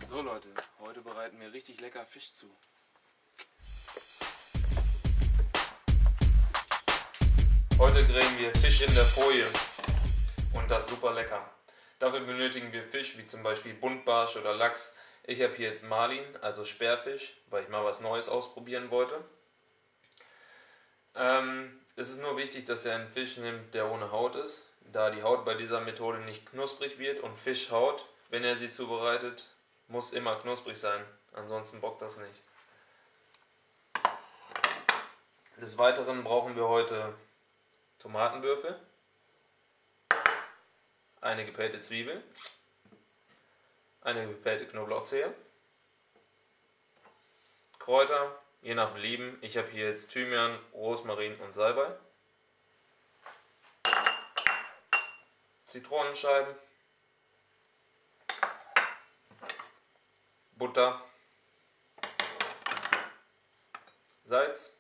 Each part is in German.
So Leute, heute bereiten wir richtig lecker Fisch zu. Heute grillen wir Fisch in der Folie und das super lecker. Dafür benötigen wir Fisch wie zum Beispiel Buntbarsch oder Lachs. Ich habe hier jetzt Marlin, also Sperrfisch, weil ich mal was Neues ausprobieren wollte. Es ist nur wichtig, dass ihr einen Fisch nimmt, der ohne Haut ist, da die Haut bei dieser Methode nicht knusprig wird, und Fischhaut, wenn ihr sie zubereitet, muss immer knusprig sein, ansonsten bockt das nicht. Des Weiteren brauchen wir heute Tomatenwürfel, eine gepellte Zwiebel, eine gepellte Knoblauchzehe, Kräuter, je nach Belieben. Ich habe hier jetzt Thymian, Rosmarin und Salbei, Zitronenscheiben, Butter, Salz,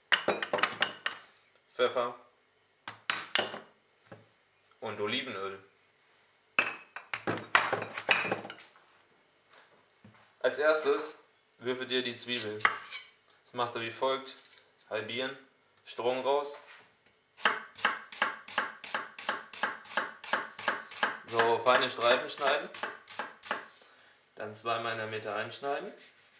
Pfeffer und Olivenöl. Als erstes würfelt ihr die Zwiebel. Das macht ihr wie folgt: halbieren, Strunk raus. So, feine Streifen schneiden. Dann zweimal in der Mitte einschneiden.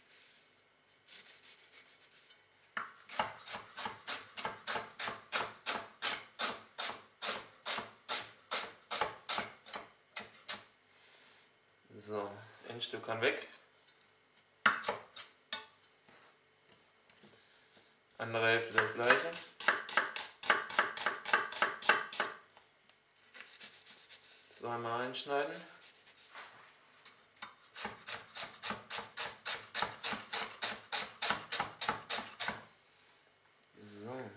So, ein Stück kann weg. Andere Hälfte das gleiche. Zweimal einschneiden. So.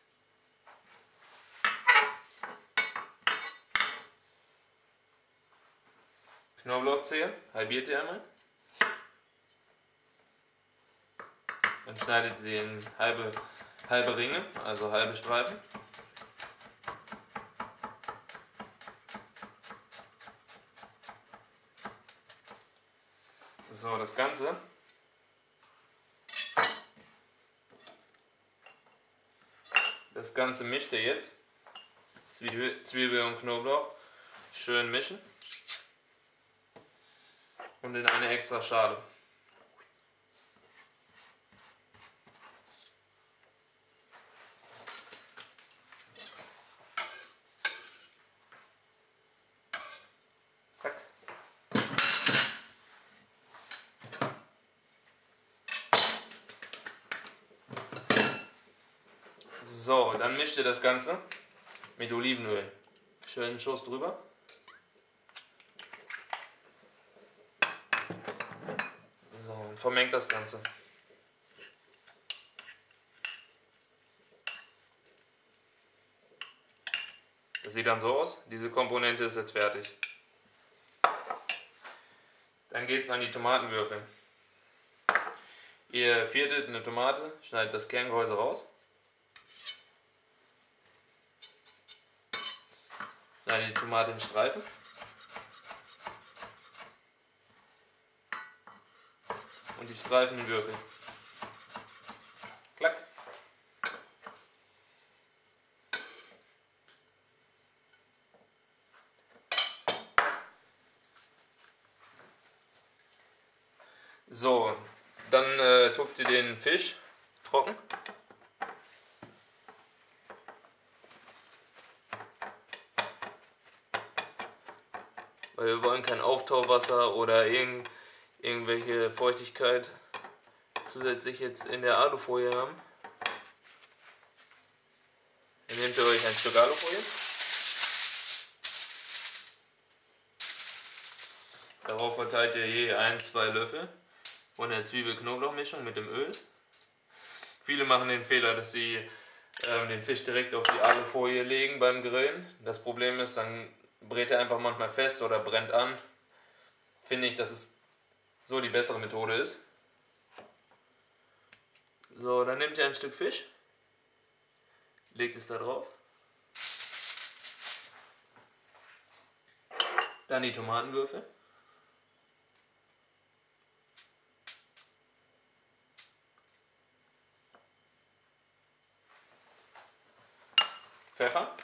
Knoblauchzehe halbiert ihr einmal. Dann schneidet sie in halbe Ringe, also halbe Streifen. So, das Ganze mischt ihr jetzt. Zwiebel und Knoblauch schön mischen und in eine extra Schale. Zack. So, dann mischt ihr das Ganze mit Olivenöl. Schön einen Schuss drüber. So, und vermengt das Ganze. Das sieht dann so aus. Diese Komponente ist jetzt fertig. Dann geht es an die Tomatenwürfel. Ihr viertelt eine Tomate, schneidet das Kerngehäuse raus. Schneidet die Tomate in Streifen. Und die Streifen in Würfel. Klack. So, dann tupft ihr den Fisch trocken. Weil wir wollen kein Auftauwasser oder irgendwelche Feuchtigkeit zusätzlich jetzt in der Alufolie haben. Dann nehmt ihr euch ein Stück Alufolie. Darauf verteilt ihr je 1-2 Löffel von der Zwiebel-Knoblauch-Mischung mit dem Öl. Viele machen den Fehler, dass sie den Fisch direkt auf die Alufolie legen beim Grillen. Das Problem ist, dann brät er einfach manchmal fest oder brennt an. Finde ich, dass es so die bessere Methode ist. So, dann nehmt ihr ein Stück Fisch, legt es da drauf. Dann die Tomatenwürfel. Pfeffer.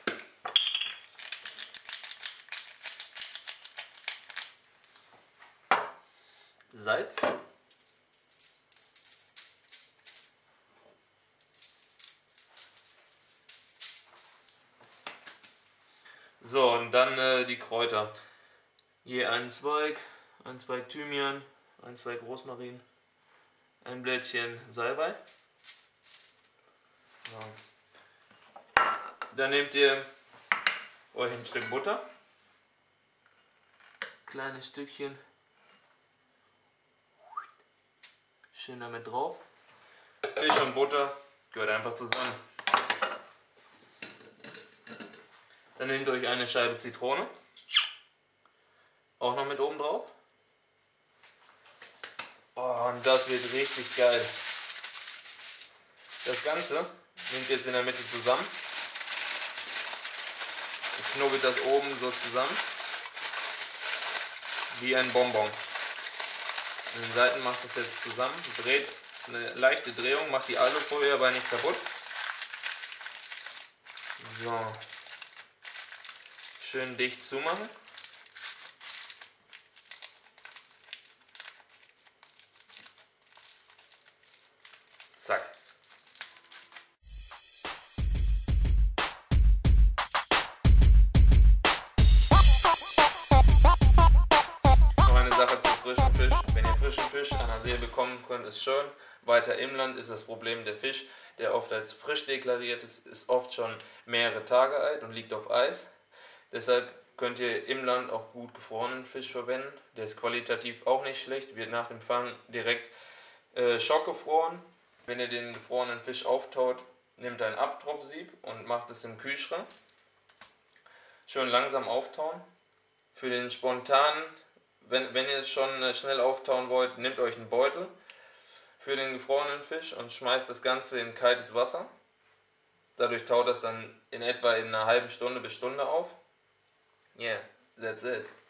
Salz. So, und dann die Kräuter. Je ein Zweig Thymian, ein Zweig Rosmarin, ein Blättchen Salbei. So. Dann nehmt ihr euch ein Stück Butter, kleines Stückchen, schön damit drauf. Fisch und Butter gehört einfach zusammen. Dann nehmt ihr euch eine Scheibe Zitrone, auch noch mit oben drauf. Oh, und das wird richtig geil. Das Ganze nehmt ihr jetzt in der Mitte zusammen. Ihr knubbelt das oben so zusammen. Wie ein Bonbon. An den Seiten macht das jetzt zusammen. Dreht eine leichte Drehung, macht die Alufolie aber nicht kaputt. So. Schön dicht zumachen. Zack. Noch eine Sache zu frischem Fisch. Wenn ihr frischen Fisch an der See bekommen könnt, ist schön. Weiter im Land ist das Problem, der Fisch, der oft als frisch deklariert ist, ist oft schon mehrere Tage alt und liegt auf Eis. Deshalb könnt ihr im Land auch gut gefrorenen Fisch verwenden. Der ist qualitativ auch nicht schlecht, wird nach dem Fang direkt schockgefroren. Wenn ihr den gefrorenen Fisch auftaut, nehmt ein Abtropfsieb und macht es im Kühlschrank. Schön langsam auftauen. Für den spontanen, wenn ihr es schon schnell auftauen wollt, nehmt euch einen Beutel für den gefrorenen Fisch und schmeißt das Ganze in kaltes Wasser. Dadurch taut das dann in etwa in einer halben Stunde bis Stunde auf. Yeah, that's it.